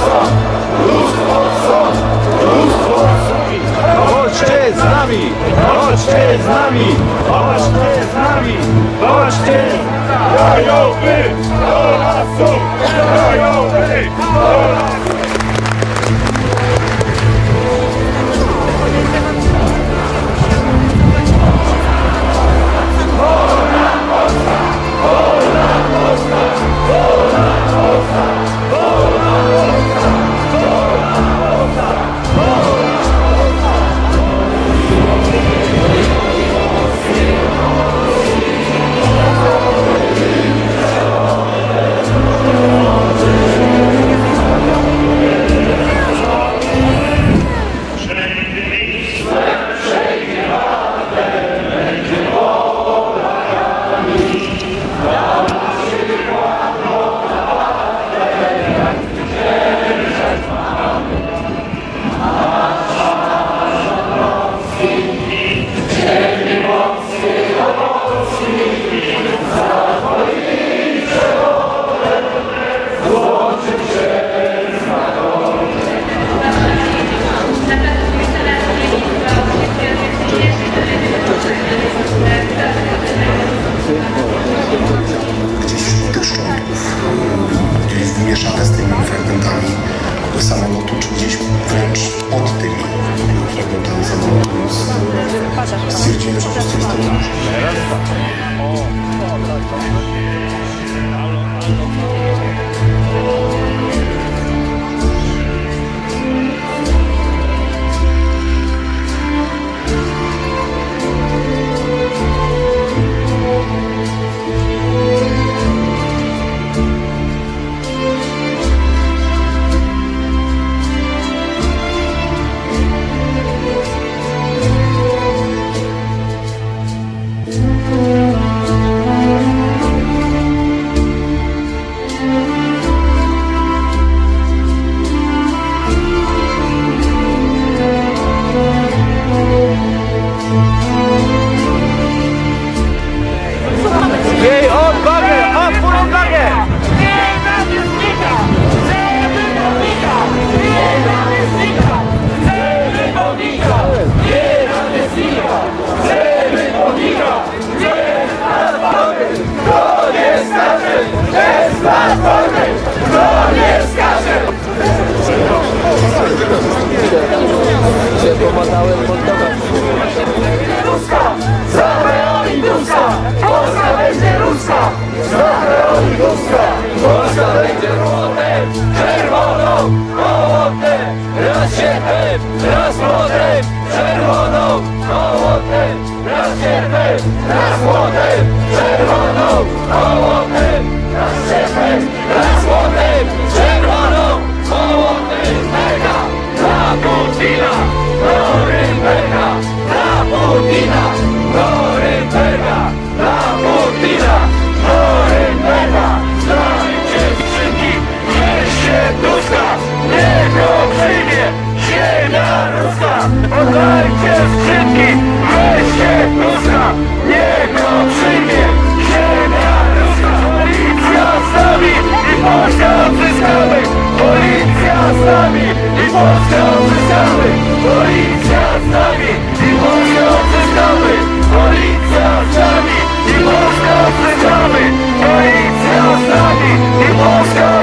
Chodźcie z nami! Chodźcie z nami! Chodźcie z nami! Chodźcie! Krajowy do lasu! Krajowy do lasu! Mieszane z tymi fragmentami samolotu, czy gdzieś wręcz pod tymi fragmentami samolotu, więc stwierdziłem, że po prostu jest to niemożliwe. Jej odwagę! Opór odwagę! Nie namiestnika! Chcemy pomnika! Nie namiestnika! Chcemy pomnika! Nie namiestnika! Chcemy pomnika! Nie platformy! Kto nie skacze? Bez platformy! Kto nie skacze? Ruska! Zabroni Ruska! Polska będzie ruska! Zabroni Ruska! Polska będzie młotem! Czerwoną! Mołotem! Raz sierpem! Raz młotem! Czerwoną! Mołotem! Raz sierpem! Raz młotem! Czerwoną! Mołotem! Raz sierpem! Raz młotem! Czerwoną! Mołotem! Mega! Dla Putina! Norymberga! Dla Putina! Norymberga! Dla Putina! Norymberga! Zdajcie skrzynki! Weźcie Tuska! Niech go przyjmie ziemia ruska! Oddajcie skrzynki! Weźcie Tuska! Niech go przyjmie ziemia ruska! Policja z nami i Polska odzyskamy! Policja z nami i Polska odzyskamy! Policja z nami i Polska odzyskamy! Policja z nami i Polska odzyskamy! Policja z nami i Polska